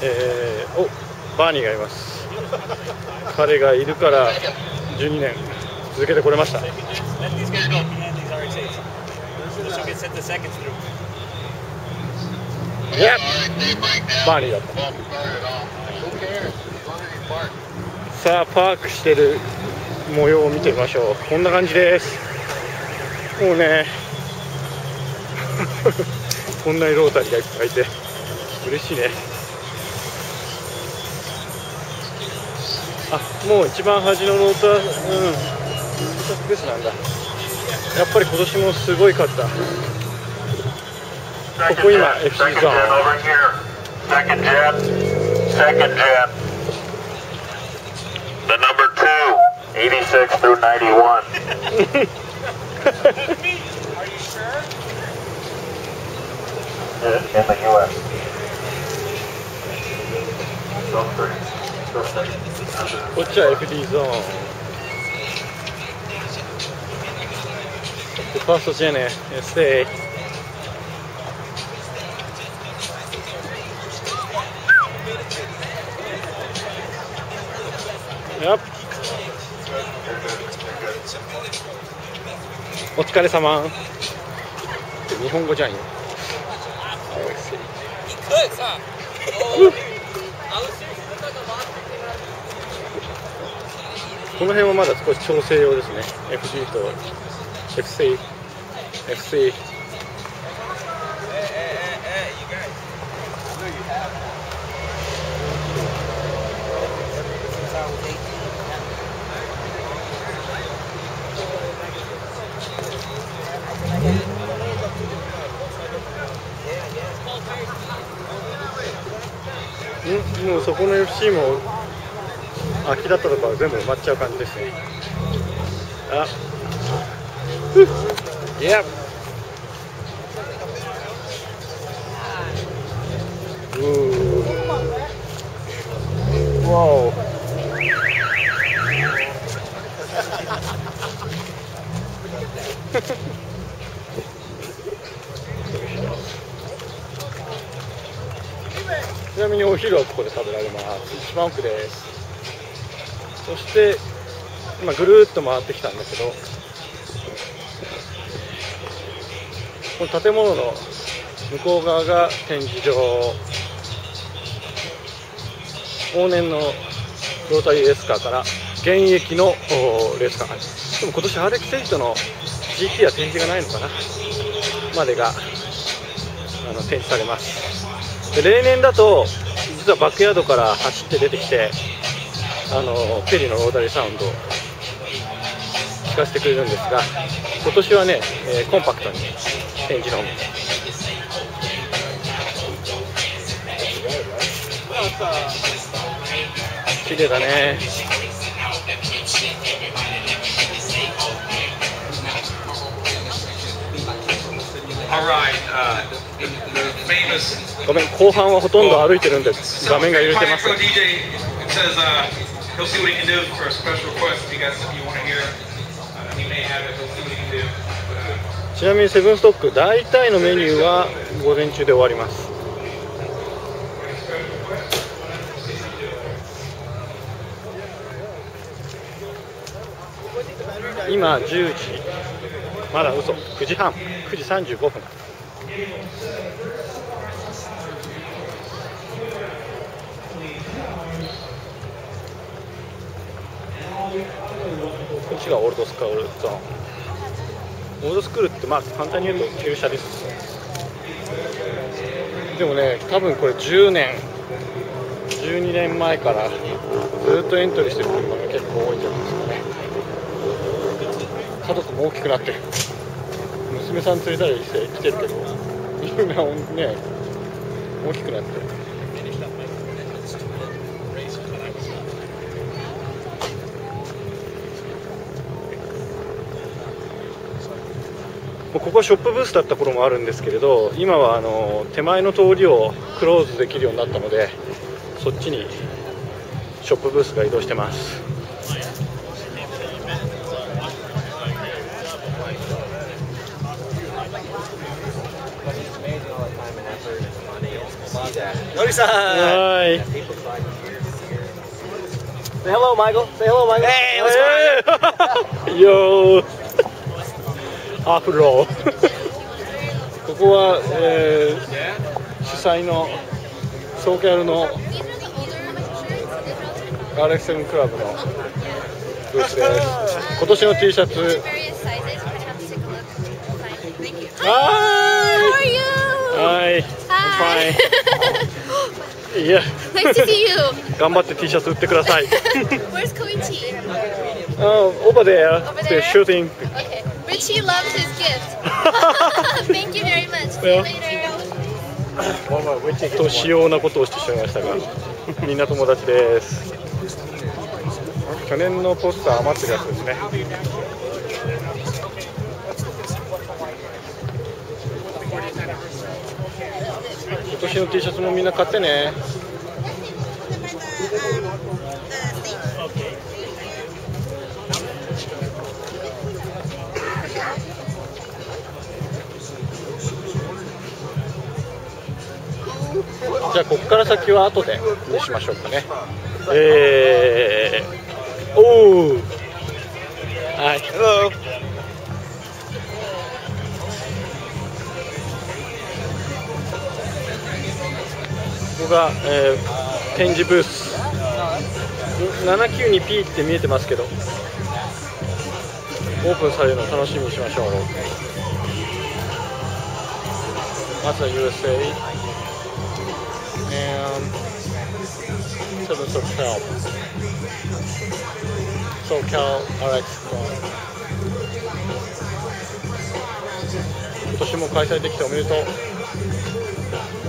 バーニーがいます。彼がいるから12年続けてこれました。いや、バーニーだった。さあパークしてる模様を見てみましょう。こんな感じです。もうねこんなにロータリーがいっぱいいて嬉しいね。もう一番端のローター、スペースなんだ。やっぱり今年もすごい勝った。ここ今 FC ゾーン。The number 2, 86 through 91. Are you sure? In the U.S.こっちは FD ゾーン。で、ファーストジェネ、SA。やっ、お疲れ様。日本語じゃんよ。この辺はまだ少し調整用ですね。FG と FC。もうそこの FC も空きだったところは全部埋まっちゃう感じですね。いや、わおちなみにお昼はここで食べられます。一番奥です。そして今ぐるーっと回ってきたんだけど、この建物の向こう側が展示場、往年のロータリーレースカーから現役のレースカー、でも今年RX8の GT は展示がないのかな、までが展示されます。で例年だと実はバックヤードから走って出てきてペリのロータリーサウンドを聞かせてくれるんですが、今年はね、コンパクトに展示のみ。綺麗だね。ごめん、後半はほとんど歩いてるんで画面が揺れてます。ちなみにセブンストック大体のメニューは午前中で終わります。今10時、まだ嘘、9時半、9時35分。こっちがオールドスクールゾーン。オールドスクールってまあ簡単に言うと旧車です。でもね、多分これ10年12年前からずっとエントリーしてる車が結構多いんじゃないですかね。家族も大きくなってる。娘さん連れたりして来てるけど、みんなね大きくなってる。ここはショップブースだった頃もあるんですけれど、今は手前の通りをクローズできるようになったので、そっちにショップブースが移動してます。 のりさん。 はい。 Say hello, Michael. Say hello, Michael. Hey, what's going on? よー。アフロ。ここは、主催のソーキャルの RX7 クラブのブースです。今年の T シャツ。Hi. I'm fine. Yeah. Nice to see you. 頑張って T シャツ売ってください。 Where's Koichi? Over there. Over there? Shooting. Okay. Richie loves his gift. Thank you very much. See you later. と仕様なことをしてしまいましたが、みんな友達です。去年のポスター余ってるやつですね。今年の T シャツもみんな買ってね。じゃあここから先は後でにしましょうかね。おー、はい。 Hello. ここが、展示ブース 792P って見えてますけど、オープンされるのを楽しみにしましょう。まずは USA and 7th of Cal SoCal RX 今年も開催できておめでとう。